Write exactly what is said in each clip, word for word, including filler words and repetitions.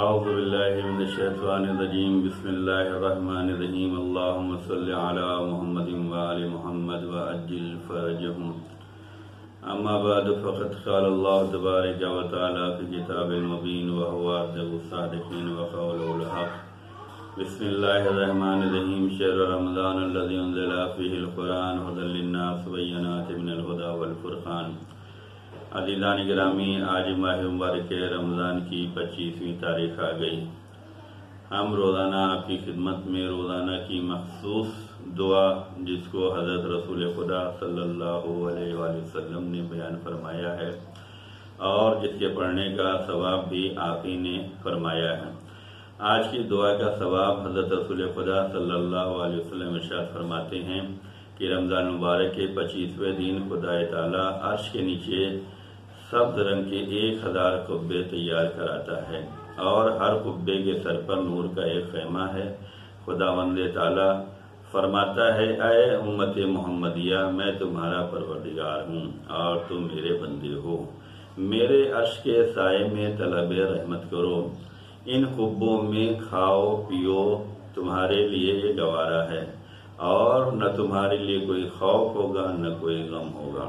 اعوذ باللہ من الشیطان الرجیم بسم اللہ الرحمن الرحیم اللہم صلی علی محمد وآل محمد وعجل فرجہم اما بعد فقد قال اللہ تبارک و تعالی فی کتاب المبین وهو اصدق الصادقین وقوله الحق بسم اللہ الرحمن الرحیم شہر رمضان الذی انزل فیہ القرآن ھدی للناس وبینات من الھدی والفرقان۔ عزیزان گرامی، آج ماہ مبارک رمضان کی پچیسویں تاریخ آ گئی۔ ہم روزانہ آپ کی خدمت میں روزانہ کی مخصوص دعا جس کو حضرت رسول خدا صلی اللہ علیہ وآلہ وسلم نے بیان فرمایا ہے اور جس کے پڑھنے کا ثواب بھی آپ ہی نے فرمایا ہے۔ آج کی دعا کا ثواب حضرت رسول خدا صلی اللہ علیہ وسلم ارشاد فرماتے ہیں کہ رمضان مبارک کے پچیسویں دن خدا تعالی عرش کے نیچے سبز رنگ کے ایک ہزار قبے تیار کراتا ہے اور ہر قبے کے سر پر نور کا ایک خیمہ ہے۔ خداوند تعالی فرماتا ہے، اے امت محمدیہ، میں تمہارا پروردگار ہوں اور تم میرے بندے ہو، میرے عرش کے سائے میں طلب رحمت کرو، ان قبوں میں کھاؤ پیو، تمہارے لیے یہ گوارا ہے اور نہ تمہارے لیے کوئی خوف ہوگا نہ کوئی غم ہوگا۔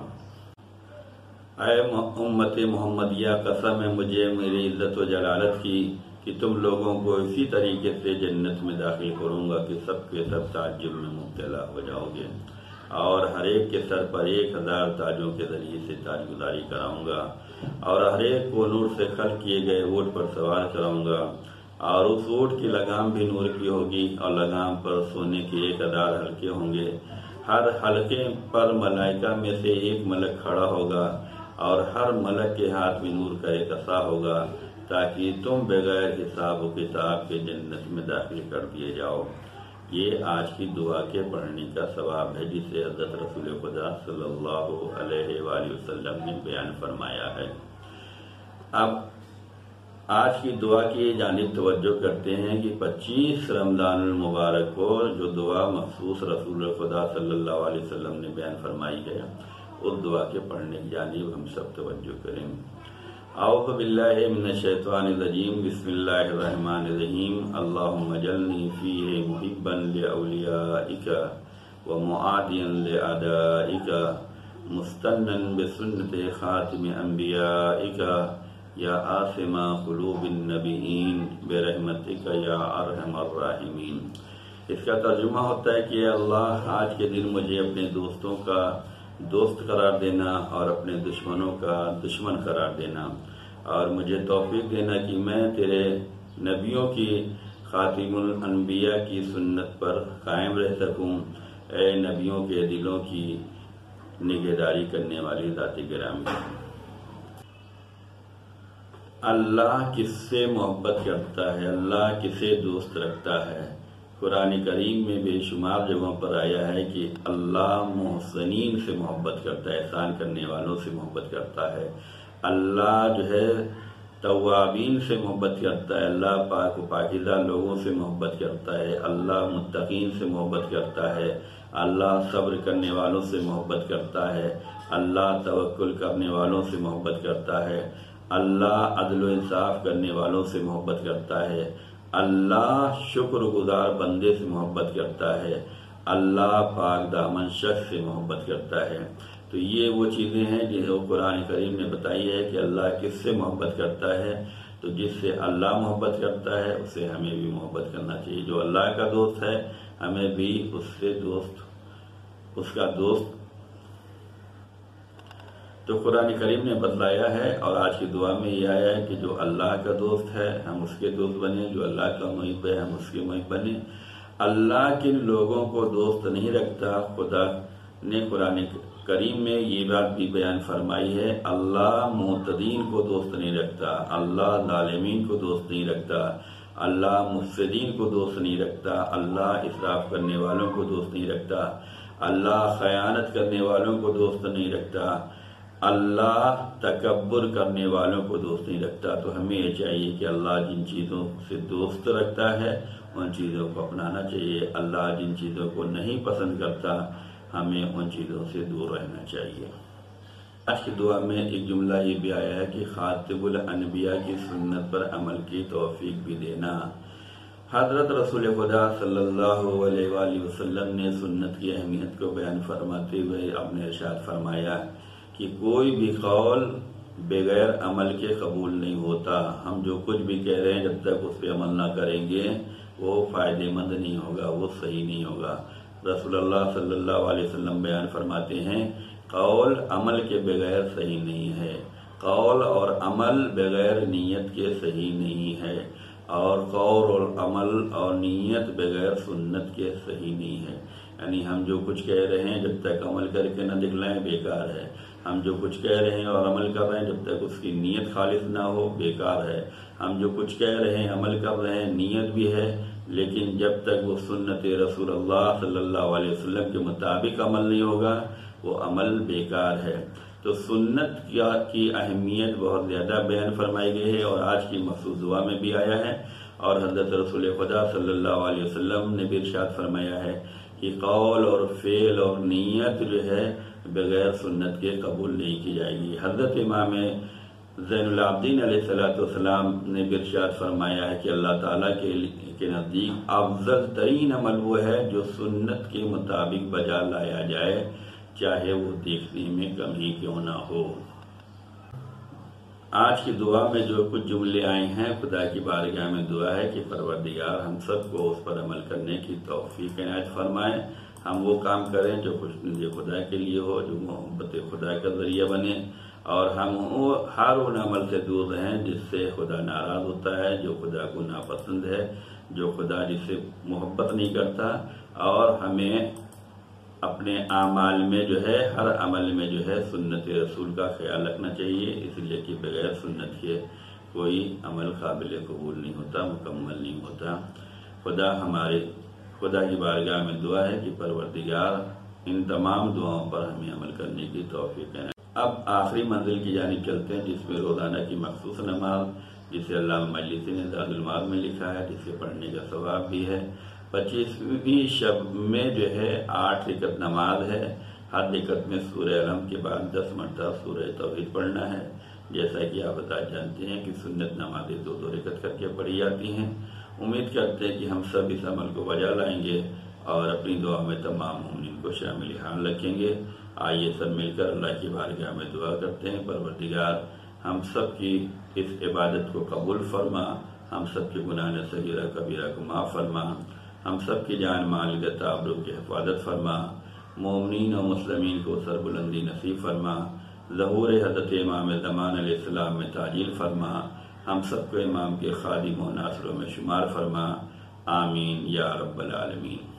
اے امت محمدیہ، قسم ہے مجھے میری عزت و جلالت کی کہ تم لوگوں کو اسی طریقے سے جنت میں داخل کروں گا کہ سب کے سب تعجب میں مبتلا ہو جاؤ گے اور ہر ایک کے سر پر ایک ہزار تاجوں کے ذریعے سے تاج گزاری کراؤں گا اور ہر ایک کو نور سے خلق کیے گئے اونٹ پر سوار کراؤں گا اور اس اونٹ کی لگام بھی نور کی ہوگی اور لگام پر سونے کے ایک ہزار حلقے ہوں گے۔ ہر حلقے پر ملائکہ میں سے ایک ملک کھڑا ہوگا اور ہر ملک کے ہاتھ میں نور کا ایک عصا ہوگا تاکہ تم بغیر حساب و کتاب کے جنت میں داخل کر دیے جاؤ۔ یہ آج کی دعا کے پڑھنے کا ثواب ہے جسے حضرت رسول خدا صلی اللہ علیہ وآلہ وسلم نے بیان فرمایا ہے۔ اب آج کی دعا کی جانب توجہ کرتے ہیں کہ پچیس رمضان المبارک کو جو دعا مخصوص رسول خدا صلی اللہ علیہ وسلم نے بیان فرمائی ہے اس دعا کے پڑھنے کی جانب ہم سب توجہ کریں۔ اعوذ باللہ من الشیطان الرجیم بسم اللہ الرحمن الرحیم اللہم اجعلنی فیہ محبا لأولیائک ومعادیا لأعدائک مستنا بسنت خاتم انبیائک یا آسم قلوب النبیین برحمتک یا ارحم الراحمین۔ اس کا ترجمہ ہوتا ہے کہ اللہ آج کے دن مجھے اپنے دوستوں کا دوست قرار دینا اور اپنے دشمنوں کا دشمن قرار دینا اور مجھے توفیق دینا کہ میں تیرے نبیوں کی خاتم الانبیاء کی سنت پر قائم رہ سکوں۔ اے نبیوں کے دلوں کی نگہداری کرنے والی ذات گرامی، اللہ کس سے محبت کرتا ہے، اللہ کسے دوست رکھتا ہے؟ قرآن کریم میں بے شمار جگہوں پر آیا ہے کہ اللہ محسنین سے محبت کرتا ہے، احسان کرنے والوں سے محبت کرتا ہے۔ اللہ جو ہے توابین سے محبت کرتا ہے، اللہ پاک و پاکیزہ لوگوں سے محبت کرتا ہے، اللہ متقین سے محبت کرتا ہے، اللہ صبر کرنے والوں سے محبت کرتا ہے، اللہ توکل کرنے والوں سے محبت کرتا ہے، اللہ عدل و انصاف کرنے والوں سے محبت کرتا ہے، اللہ شکر گزار بندے سے محبت کرتا ہے، اللہ پاک دامن شخص سے محبت کرتا ہے۔ تو یہ وہ چیزیں ہیں جو قرآن کریم نے بتائی ہے کہ اللہ کس سے محبت کرتا ہے۔ تو جس سے اللہ محبت کرتا ہے اس سے ہمیں بھی محبت کرنا چاہیے۔ جو اللہ کا دوست ہے ہمیں بھی اس سے دوست اس کا دوست تو قرآن کریم نے بتلایا ہے اور آج کی دعا میں یہ آیا ہے کہ جو اللہ کا دوست ہے ہم اس کے دوست بنیں، جو اللہ کا محب ہے ہم اس کے محب بنیں۔ اللہ کن لوگوں کو دوست نہیں رکھتا، خدا نے قرآن کریم میں یہ بات بھی بیان فرمائی ہے، اللہ معتدین کو دوست نہیں رکھتا، اللہ ظالمین کو دوست نہیں رکھتا، اللہ مفسدین کو دوست نہیں رکھتا، اللہ اسراف کرنے والوں کو دوست نہیں رکھتا، اللہ خیانت کرنے والوں کو دوست نہیں رکھتا، اللہ تکبر کرنے والوں کو دوست نہیں رکھتا۔ تو ہمیں یہ چاہیے کہ اللہ جن چیزوں سے دوست رکھتا ہے ان چیزوں کو اپنانا چاہیے، اللہ جن چیزوں کو نہیں پسند کرتا ہمیں ان چیزوں سے دور رہنا چاہیے۔ آج کی دعا میں ایک جملہ یہ بھی آیا ہے کہ خاتم الانبیاء کی سنت پر عمل کی توفیق بھی دینا۔ حضرت رسول خدا صلی اللہ علیہ وآلہ وسلم نے سنت کی اہمیت کو بیان فرماتے ہوئے اپنے ارشاد فرمایا کہ کوئی بھی قول بغیر عمل کے قبول نہیں ہوتا۔ ہم جو کچھ بھی کہہ رہے ہیں جب تک اس پہ عمل نہ کریں گے وہ فائدہ مند نہیں ہوگا، وہ صحیح نہیں ہوگا۔ رسول اللہ صلی اللہ علیہ وسلم بیان فرماتے ہیں قول عمل کے بغیر صحیح نہیں ہے، قول اور عمل بغیر نیت کے صحیح نہیں ہے، اور قول اور عمل اور نیت بغیر سنت کے صحیح نہیں ہے۔ یعنی ہم جو کچھ کہہ رہے ہیں جب تک عمل کر کے نہ دکھلائیں بیکار ہے، ہم جو کچھ کہہ رہے ہیں اور عمل کر رہے ہیں جب تک اس کی نیت خالص نہ ہو بیکار ہے، ہم جو کچھ کہہ رہے ہیں عمل کر رہے ہیں نیت بھی ہے لیکن جب تک وہ سنت رسول اللہ صلی اللہ علیہ وسلم کے مطابق عمل نہیں ہوگا وہ عمل بیکار ہے۔ تو سنت کی اہمیت بہت زیادہ بیان فرمائی گئی ہے اور آج کی مخصوص دعا میں بھی آیا ہے، اور حضرت رسول خدا صلی اللہ علیہ وسلم نے بھی ارشاد فرمایا ہے کہ قول اور فعل اور نیت جو ہے بغیر سنت کے قبول نہیں کی جائے گی۔ حضرت امام زین العابدین علیہ الصلوۃ والسلام نے بھی ارشاد فرمایا ہے کہ اللہ تعالیٰ کے کے نزدیک افضل ترین عمل وہ ہے جو سنت کے مطابق بجا لایا جائے، چاہے وہ دیکھنے میں کم ہی کیوں نہ ہو۔ آج کی دعا میں جو کچھ جملے آئے ہیں، خدا کی بارگاہ میں دعا ہے کہ پروردگار ہم سب کو اس پر عمل کرنے کی توفیق عنایت فرمائے، ہم وہ کام کریں جو خوشنودی خدا کے لیے ہو، جو محبت خدا کا ذریعہ بنے، اور ہم ہر ان عمل سے دور رہیں جس سے خدا ناراض ہوتا ہے، جو خدا کو ناپسند ہے، جو خدا جس سے محبت نہیں کرتا، اور ہمیں اپنے اعمال میں جو ہے ہر عمل میں جو ہے سنت رسول کا خیال رکھنا چاہیے، اس لیے کہ بغیر سنت کے کوئی عمل قابل قبول نہیں ہوتا، مکمل نہیں ہوتا۔ خدا ہمارے خدا کی بارگاہ میں دعا ہے کہ پروردگار ان تمام دعاؤں پر ہمیں عمل کرنے کی توفیق ہے۔ اب آخری منزل کی جانب چلتے ہیں جس میں روزانہ کی مخصوص نماز، جسے علامہ مجلسی نے زاد المعاد میں لکھا ہے، جسے پڑھنے کا ثواب بھی ہے۔ پچیسویں شب میں جو ہے آٹھ رکعت نماز ہے، ہر رکعت میں سورہ الحمد کے بعد دس مرتبہ سورہ توحید پڑھنا ہے، جیسا کہ آپ بتا جانتے ہیں کہ سنت نمازیں دو دو رکعت کر کے پڑھی جاتی ہیں۔ امید کرتے ہیں کہ ہم سب اس عمل کو بجا لائیں گے اور اپنی دعا میں تمام مومنین کو شامل حال رکھیں گے۔ آئیے سب مل کر اللہ کی بارگاہ میں دعا کرتے ہیں، پروردگار ہم سب کی اس عبادت کو قبول فرما، ہم سب کے گناہ صغیرہ کبیرہ کو معاف فرما، ہم سب کی جان مال عزت آبرو کی حفاظت فرما، مومنین و مسلمین کو سربلندی نصیب فرما، ظہور حضرت امام زمان علیہ السلام میں تعجیل فرما، ہم سب کو امام کے خادم و ناصروں میں شمار فرما، آمین یا رب العالمین۔